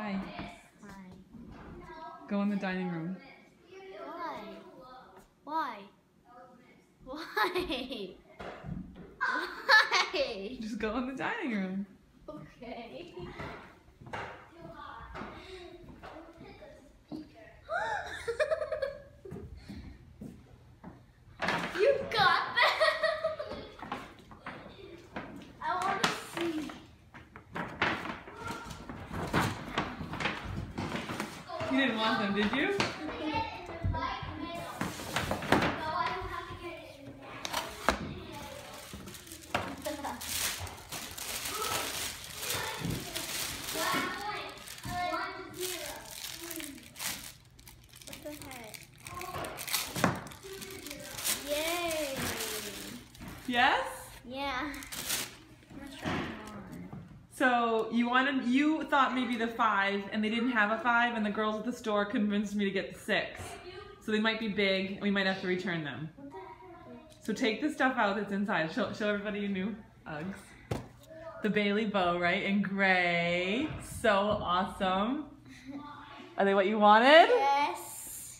Hi. Hi. Go in the dining room. Why? Why? Why? Just go in the dining room. Okay. You got that? I want to see. You didn't want them, did you? What the heck? Yay! Yes? Yeah. Let's try one. So you thought maybe the 5 and they didn't have a 5 and the girls at the store convinced me to get the 6. So they might be big and we might have to return them. What the heck? So take the stuff out that's inside. Show everybody your new Uggs. The Bailey bow, right? In gray. So awesome. Are they what you wanted? Yes.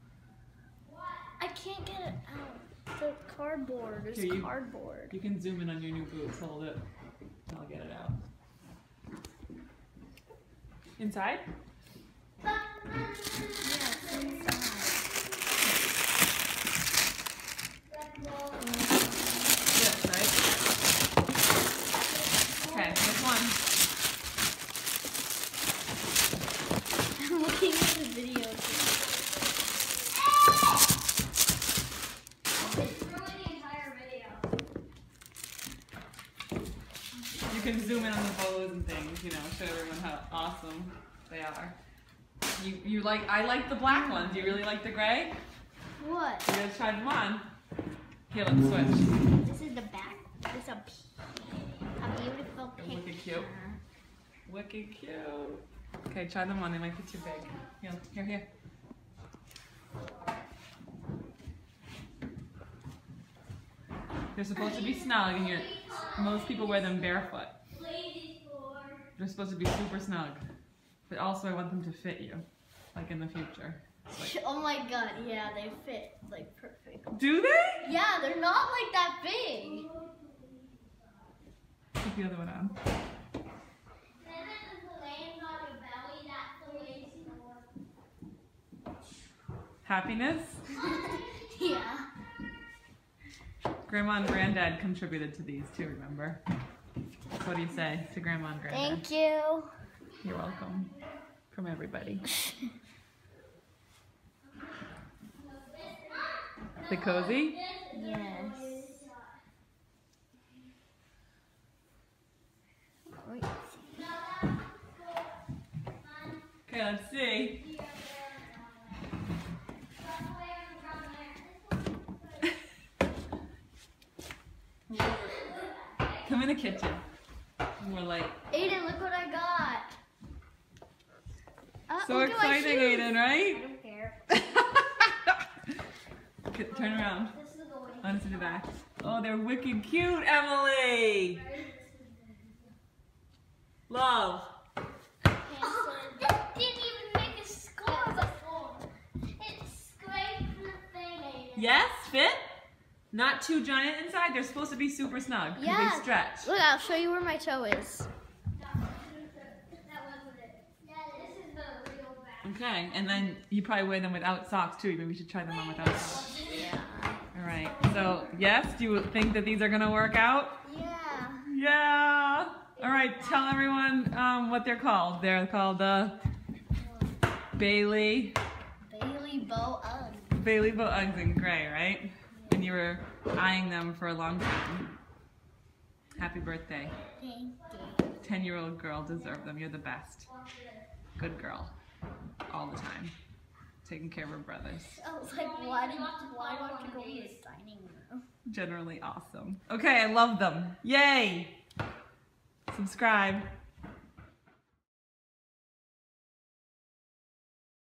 I can't get it out. The cardboard is Here, cardboard. You can zoom in on your new boots. Hold it. And I'll get it out. Inside? Yeah, it's inside. Yes, right? Okay, next one. I'm looking at the video. You can zoom in on the bows and things, you know, show everyone how awesome they are. I like the black ones. Do you really like the gray? What? You guys tried them on. Here, let's switch. This is the back. It's a beautiful picture. Wicked cute. Wicked cute. Okay, try them on. They might be too big. Here. They're supposed to be snug, and most people wear them barefoot. They're supposed to be super snug, but also I want them to fit you, like in the future. Like, Oh my god, yeah, they fit like perfect. do they? Yeah, they're not like that big. Put the other one on. Happiness? Yeah. Grandma and Granddad contributed to these too, remember? What do you say to Grandma and Granddad? Thank you. You're welcome. From everybody. Is it cozy? Yes. Wait. Okay, let's see. Come in the kitchen. More light. Aiden, look what I got. So look at my exciting, shoes. Aiden, I right? don't care. Turn around. This is the way. Onto the back. Oh, they're wicked cute, Emily. Love. It didn't even make a score before. It scraped the thing, Aiden. Yes, fit. Not too giant inside. They're supposed to be super snug because Yeah. they stretch. Look, I'll show you where my toe is. Okay, and then you probably wear them without socks too. Maybe we should try them on without socks. Yeah. All right. So yes, do you think that these are gonna work out? Yeah. Yeah. All right. Tell everyone what they're called. They're called Bailey Bow Ugg. Bow Uggs in gray, right? And you were eyeing them for a long time. Happy birthday. Thank you. 10-year-old girl deserved them. You're the best. Good girl. All the time. Taking care of her brothers. I was like, why don't you go in the dining room? Generally awesome. Okay, I love them. Yay! Subscribe.